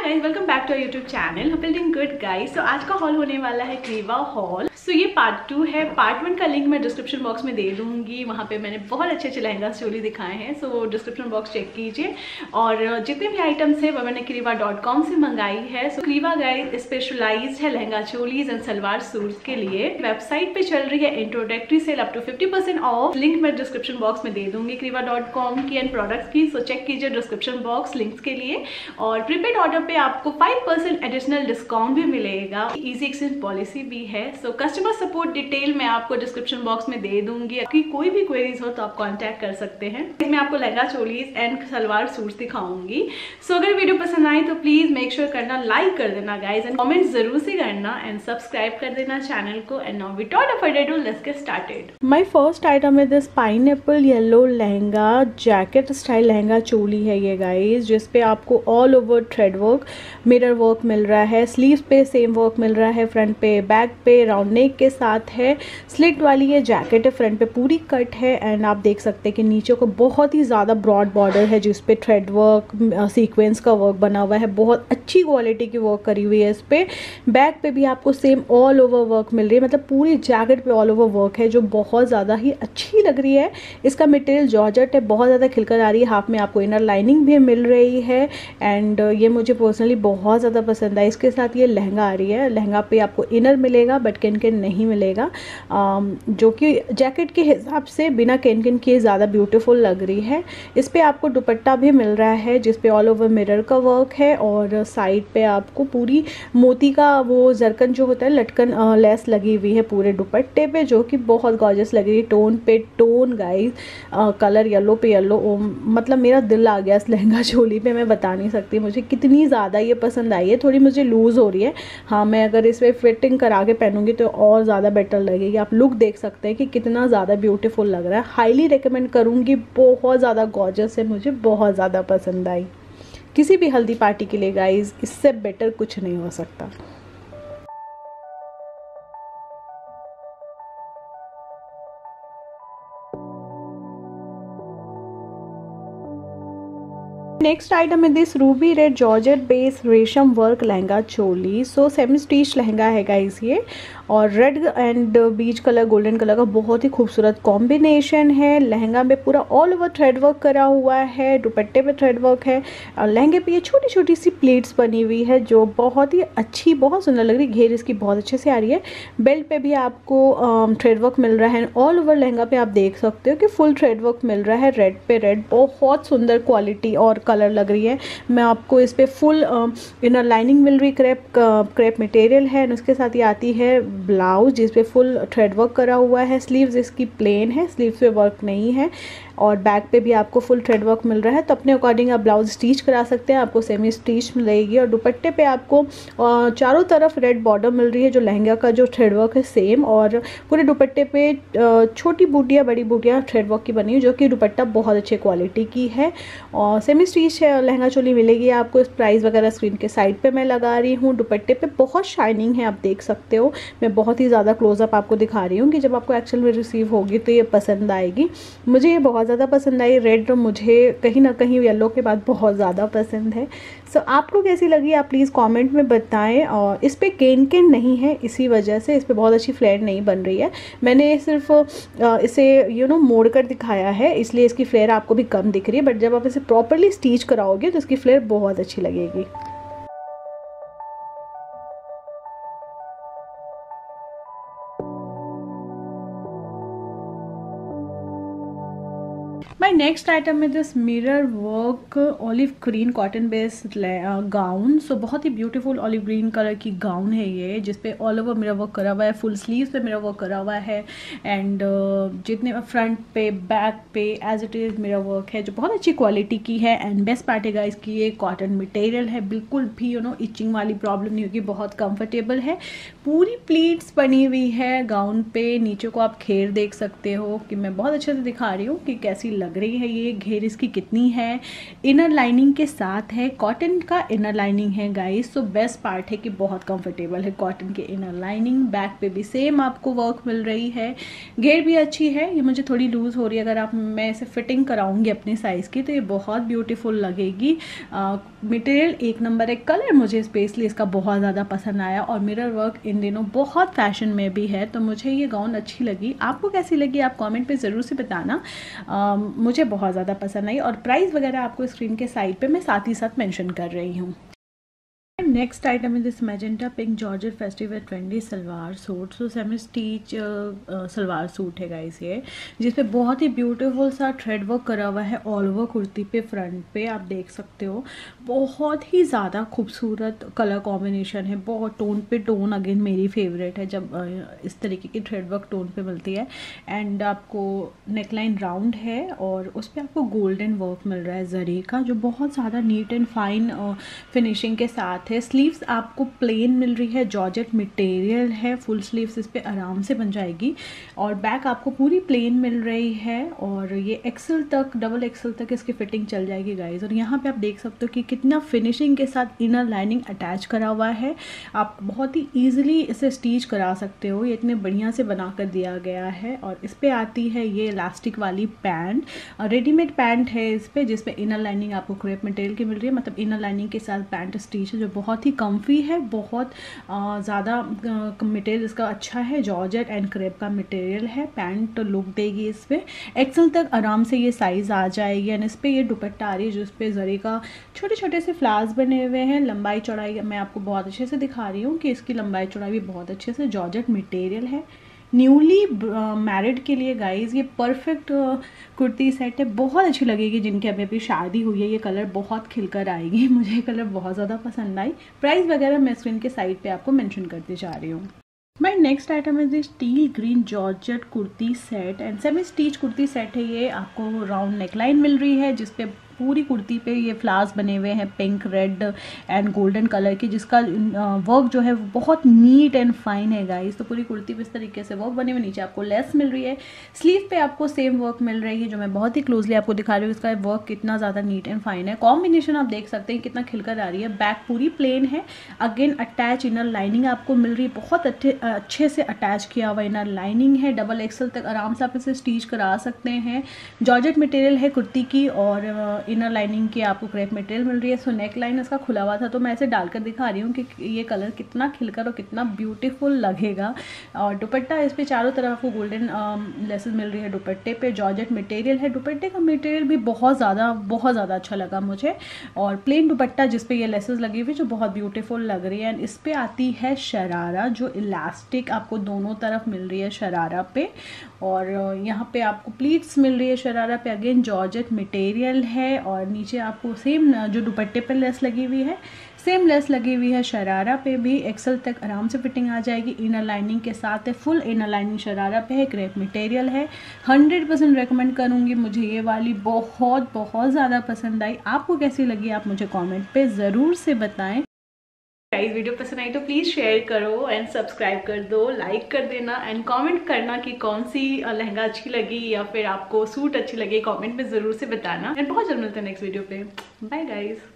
Guys, welcome back to our YouTube channel building good guys. तो आज का hall होने वाला है क्रीवा हॉल। सो ये पार्ट 2 है। पार्ट 1 का लिंक मैं डिस्क्रिप्शन बॉक्स में दे दूंगी। वहाँ पे मैंने बहुत अच्छे अच्छे लहंगा चोली दिखाए हैं, सो डिस्क्रिप्शन बॉक्स चेक कीजिए। और जितने भी आइटम्स है वो मैंने क्रीवा.com से मंगाई है। सो क्रीवा गाइस स्पेशलाइज्ड है लहंगा चोलीज एंड सलवार सूट्स के लिए। वेबसाइट पे चल रही है introductory sale up to 50% off. Link मैं डिस्क्रिप्शन बॉक्स में दे दूंगी क्रीवा.com की एंड प्रोडक्ट्स की। सो चेक कीजिए डिस्क्रिप्शन बॉक्स लिंक्स के लिए। और प्रीपेड ऑर्डर पे आपको 5% एडिशनल डिस्काउंट भी मिलेगा। इजी एक्सचेंज पॉलिसी भी है। सो कस्टमर सपोर्ट डिटेल मैं आपको डिस्क्रिप्शन बॉक्स में दे दूंगी। आपकी कोई भी क्वेरीज हो तो आप कांटेक्ट कर सकते हैं। मैं आपको लहंगा चोलीज एंड सलवार सूट्स दिखाऊंगी। सो अगर वीडियो पसंद आई तो प्लीज मेक श्योर करना लाइक कर देना गाइज एंड कमेंट जरूर से करना एंड सब्सक्राइब कर देना चैनल को। And now without further ado let's get started. My first item है this pineapple yellow lehenga jacket style lehenga choli है ये गाइज, जिसपे आपको all over thread work mirror work मिल रहा है। स्लीव्स पे सेम वर्क मिल रहा है, फ्रंट पे बैक पे राउंड नेक के साथ है। स्लिट वाली ये जैकेट है, फ्रंट पे पूरी कट है एंड आप देख सकते हैं कि नीचे को बहुत ही ज़्यादा ब्रॉड बॉर्डर है जिसपे थ्रेड वर्क सीक्वेंस का वर्क बना हुआ है। बहुत अच्छी क्वालिटी की वर्क करी हुई है इस पे। बैक पे भी आपको सेम ऑल ओवर वर्क मिल रही है, मतलब पूरी जैकेट पे ऑल ओवर वर्क है जो बहुत ज़्यादा ही अच्छी लग रही है। इसका मटेरियल जॉर्जेट है, बहुत ज़्यादा खिलकर आ रही है। हाफ में आपको इनर लाइनिंग भी मिल रही है एंड ये मुझे पर्सनली बहुत ज़्यादा पसंद है। इसके साथ ये लहंगा आ रही है, लहंगा पे आपको इनर मिलेगा बट कैन नहीं मिलेगा, जो कि जैकेट के हिसाब से बिना कैन के ज़्यादा ब्यूटीफुल लग रही है। इस पे आपको दुपट्टा भी मिल रहा है जिसपे ऑल ओवर मिरर का वर्क है और साइड पे आपको पूरी मोती का वो जरकन जो होता है लटकन लेस लगी हुई है पूरे दुपट्टे पे, जो कि बहुत गॉर्जियस लग रही है। टोन पे टोन गाइस, कलर येलो पे येलो, मतलब मेरा दिल आ गया इस लहंगा चोली पे। मैं बता नहीं सकती मुझे कितनी ज़्यादा ये पसंद आई है। थोड़ी मुझे लूज़ हो रही है, हाँ मैं अगर इस पर फिटिंग करा के पहनूंगी तो और ज़्यादा बेटर लगेगी। आप लुक देख सकते हैं कि कितना ज़्यादा ब्यूटीफुल लग रहा है। हाईली रिकमेंड करूँगी, बहुत ज़्यादा गॉर्जियस है, मुझे बहुत ज़्यादा पसंद आई। किसी भी हल्दी पार्टी के लिए गाइज इससे बेटर कुछ नहीं हो सकता। नेक्स्ट आइटम है this ruby red georgette base रेशम work lehenga choli. So semi stitch lehenga है गाइस ये, और red and beige colour golden colour का बहुत ही खूबसूरत कॉम्बिनेशन है। लहंगा में पूरा ऑल ओवर थ्रेड वर्क करा हुआ है, दुपट्टे पे थ्रेड वर्क है और लहंगे पे ये छोटी छोटी सी प्लेट्स बनी हुई है जो बहुत ही अच्छी, बहुत सुंदर लग रही है। घेर इसकी बहुत अच्छे से आ रही है। बेल्ट पे भी आपको थ्रेड वर्क मिल रहा है। ऑल ओवर लहंगा पे आप देख सकते हो कि फुल थ्रेड वर्क मिल रहा है। रेड पे रेड, बहुत सुंदर क्वालिटी और कलर लग रही है। मैं आपको इस पे फुल इनर लाइनिंग मिल रही, क्रेप मटेरियल है। उसके साथ ये आती है ब्लाउज जिस पे फुल थ्रेड वर्क करा हुआ है। स्लीव्स इसकी प्लेन है, स्लीव्स पे वर्क नहीं है और बैक पे भी आपको फुल थ्रेड वर्क मिल रहा है। तो अपने अकॉर्डिंग आप ब्लाउज स्टिच करा सकते हैं, आपको सेमी स्टिच मिलेगी। और दुपट्टे पे आपको चारों तरफ रेड बॉर्डर मिल रही है, जो लहंगा का जो थ्रेड वर्क है सेम। और पूरे दुपट्टे पे छोटी बूटियाँ बड़ी बूटियाँ थ्रेड वर्क की बनी हुई, जो कि दुपट्टा बहुत अच्छे क्वालिटी की है और सेमी स्टिच लहंगा चोली मिलेगी आपको। इस प्राइस वगैरह स्क्रीन के साइड पे मैं लगा रही हूँ। दुपट्टे पे बहुत शाइनिंग है, आप देख सकते हो। मैं बहुत ही ज़्यादा क्लोजअप आपको दिखा रही हूँ कि जब आपको एक्चुअल में रिसीव होगी तो ये पसंद आएगी। मुझे ये बहुत ज़्यादा पसंद आई। रेड मुझे कहीं ना कहीं येलो के बाद बहुत ज़्यादा पसंद है। सो आपको कैसी लगी आप प्लीज़ कमेंट में बताएं। और इस पर केन नहीं है, इसी वजह से इस पर बहुत अच्छी फ्लेयर नहीं बन रही है। मैंने सिर्फ इसे मोड़ कर दिखाया है, इसलिए इसकी फ्लेयर आपको भी कम दिख रही है। बट जब आप इसे प्रॉपरली स्टिच कराओगे तो इसकी फ्लेयर बहुत अच्छी लगेगी। माई नेक्स्ट आइटम है this mirror work olive green cotton based gown. So बहुत ही ब्यूटीफुल ऑलिव ग्रीन कलर की गाउन है ये, जिसपे ऑल ओवर मिरर वर्क करा हुआ है। फुल स्लीव्स पे मिरर वर्क करा हुआ है एंड जितने फ्रंट पे बैक पे as it is mirror work है, जो बहुत अच्छी क्वालिटी की है। एंड बेस्ट पार्ट है गाइस की ये कॉटन मटेरियल है, बिल्कुल भी इचिंग वाली प्रॉब्लम नहीं होगी, बहुत कंफर्टेबल है। पूरी प्लीट्स बनी हुई है गाउन पे। नीचे को आप घेर देख सकते हो कि मैं बहुत अच्छे से दिखा रही हूँ कि कैसी लग रही है ये। घेर इसकी कितनी है, इनर लाइनिंग के साथ है, कॉटन का इनर लाइनिंग है गाइस। सो बेस्ट पार्ट है कि बहुत कंफर्टेबल है कॉटन के इनर लाइनिंग। बैक पे भी सेम आपको वर्क मिल रही है, घेर भी अच्छी है। ये मुझे थोड़ी लूज हो रही है, अगर मैं इसे फिटिंग कराऊंगी अपने साइज की तो ये बहुत ब्यूटीफुल लगेगी। मटेरियल एक नंबर है, कलर मुझे स्पेशली इसका बहुत ज़्यादा पसंद आया और मिरर वर्क इन दिनों बहुत फैशन में भी है, तो मुझे ये गाउन अच्छी लगी। आपको कैसी लगी आप कमेंट पे ज़रूर से बताना। मुझे बहुत ज़्यादा पसंद आई और प्राइस वगैरह आपको स्क्रीन के साइड पे मैं साथ ही साथ मेंशन कर रही हूँ। नेक्स्ट आइटम है this magenta pink georgette festival trendy salwar suit. So semi stitch salwar suit है गाइस ये, जिसपे बहुत ही ब्यूटीफुल सा थ्रेड वर्क करा हुआ है ऑल ओवर कुर्ती पे, फ्रंट पे आप देख सकते हो। बहुत ही ज़्यादा खूबसूरत कलर कॉम्बिनेशन है, बहुत टोन पे टोन, अगेन मेरी फेवरेट है जब इस तरीके की थ्रेड वर्क टोन पे मिलती है। एंड आपको नेकलाइन राउंड है और उस पर आपको गोल्डन वर्क मिल रहा है जरी का, जो बहुत ज़्यादा नीट एंड फाइन फिनिशिंग के साथ है। स्लीव्स आपको प्लेन मिल रही है, जॉर्जेट मटेरियल है, फुल स्लीव्स इस पे आराम से बन जाएगी और बैक आपको पूरी प्लेन मिल रही है और ये एक्सेल तक, डबल एक्सेल तक इसकी फिटिंग चल जाएगी गाइज। और यहाँ पे आप देख सकते हो कि कितना फिनिशिंग के साथ इनर लाइनिंग अटैच करा हुआ है। आप बहुत ही ईजिली इसे स्टिच करा सकते हो, ये इतने बढ़िया से बना कर दिया गया है। और इस पर आती है ये इलास्टिक वाली पैंट, रेडीमेड पैंट है इस पर, जिसपे इनर लाइनिंग आपको क्रेप मटेरियल की मिल रही है, मतलब इनर लाइनिंग के साथ पैंट स्टिच है, जो बहुत ही कम्फी है, बहुत ज़्यादा मटेरियल इसका अच्छा है, जॉर्जेट एंड क्रेप का मटेरियल है। पैंट लुक देगी इस पर, एक्सेल तक आराम से ये साइज़ आ जाएगी। एंड इस पर ये दुपट्टा आ रही है जिस पे जरी का छोटे छोटे से फ्लावर्स बने हुए हैं। लंबाई चौड़ाई मैं आपको बहुत अच्छे से दिखा रही हूँ कि इसकी लंबाई चौड़ाई भी बहुत अच्छे से, जॉर्जेट मटेरियल है। न्यूली मैरिड के लिए गाइज ये परफेक्ट कुर्ती सेट है, बहुत अच्छी लगेगी जिनके अभी शादी हुई है। ये कलर बहुत खिलकर आएगी, मुझे ये कलर बहुत ज़्यादा पसंद आई। प्राइस वगैरह मैं स्क्रीन के साइड पे आपको मेंशन करते जा रही हूँ। माय नेक्स्ट आइटम है this teal green georgette kurti set and semi stitch kurti set है ये। आपको राउंड नेकलाइन मिल रही है जिसपे पूरी कुर्ती पे ये फ्लावर्स बने हुए हैं pink, red and golden colour की, जिसका वर्क जो है वो बहुत नीट एंड फाइन है गाइस। तो पूरी कुर्ती पे इस तरीके से वर्क बने हुए, नीचे आपको लेस मिल रही है, स्लीव पे आपको सेम वर्क मिल रही है, जो मैं बहुत ही क्लोजली आपको दिखा रही हूँ। इसका वर्क कितना ज़्यादा नीट एंड फाइन है, कॉम्बिनेशन आप देख सकते हैं कितना खिलकर आ रही है। बैक पूरी प्लेन है, अगेन अटैच इनर लाइनिंग आपको मिल रही है, बहुत अच्छे से अटैच किया हुआ इनर लाइनिंग है। डबल एक्सल तक आराम से आप इसे स्टिच करा सकते हैं। जॉर्जेट मटेरियल है कुर्ती की और इनर लाइनिंग की आपको क्रेप मटेरियल मिल रही है। सो नेक लाइन इसका खुला हुआ था तो मैं ऐसे डालकर दिखा रही हूँ कि ये कलर कितना खिलकर और कितना ब्यूटीफुल लगेगा। और दुपट्टा इस पे चारों तरफ आपको गोल्डन लेसेस मिल रही है दुपट्टे पे, जॉर्जेट मटेरियल है, दुपट्टे का मटेरियल भी बहुत ज़्यादा अच्छा लगा मुझे। और प्लेन दुपट्टा जिसपे ये लेसेस लगी हुई जो बहुत ब्यूटीफुल लग रही है। एंड इस पे आती है शरारा, जो इलास्टिक आपको दोनों तरफ मिल रही है शरारा पे, और यहाँ पे आपको प्लीट्स मिल रही है शरारा पे, अगेन जॉर्जेट मटेरियल है। और नीचे आपको सेम जो दुपट्टे पे लेस लगी हुई है सेम लेस लगी हुई है शरारा पे भी, एक्सेल तक आराम से फिटिंग आ जाएगी। इनर लाइनिंग के साथ है, फुल इनर लाइनिंग शरारा पे है, क्रेप मटेरियल है। 100% रेकमेंड करूँगी, मुझे ये वाली बहुत ज़्यादा पसंद आई। आपको कैसी लगी आप मुझे कमेंट पे ज़रूर से बताएं। गाइस वीडियो पसंद आई तो प्लीज़ शेयर करो एंड सब्सक्राइब कर दो, लाइक कर देना एंड कमेंट करना कि कौन सी लहंगा अच्छी लगी या फिर आपको सूट अच्छी लगी, कमेंट में ज़रूर से बताना। एंड बहुत जल्द मिलते हैं नेक्स्ट वीडियो पे। Bye guys.